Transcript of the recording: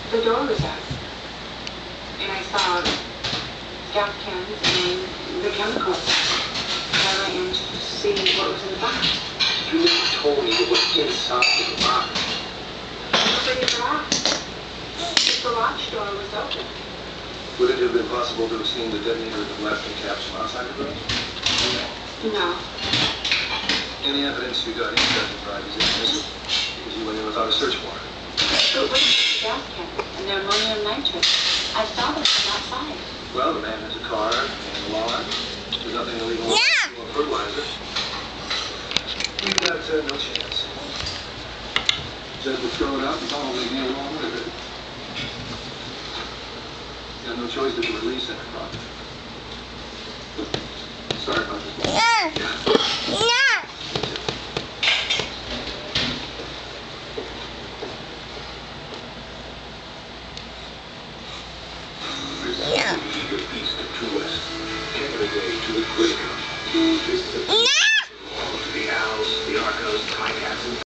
The door was up, and I saw gas cans and the chemicals. And I went in to see what was in the box. You never told me what was inside the box. Look at the garage. The garage door was open. Would it have been possible to have seen the detonator that left the caps from outside the garage? No. Any evidence you got inside the garage is inadmissible because you went in without a search warrant. But what is the gas can and the ammonium nitrate? I saw them from outside. Well, the man has a car and a lawn. There's nothing illegal about fertilizer. We've got no chance. Says we'll throw it out and probably get along with it. Got no choice but to release that product. Sorry about this. East to west, every day to the greater. This is a